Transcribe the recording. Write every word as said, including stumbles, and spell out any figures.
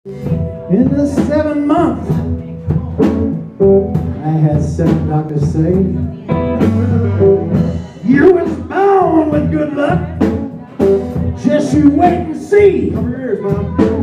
In the seventh month, I had seven doctors say, you was born with good luck. Just you wait and see. Over your ears, Mom.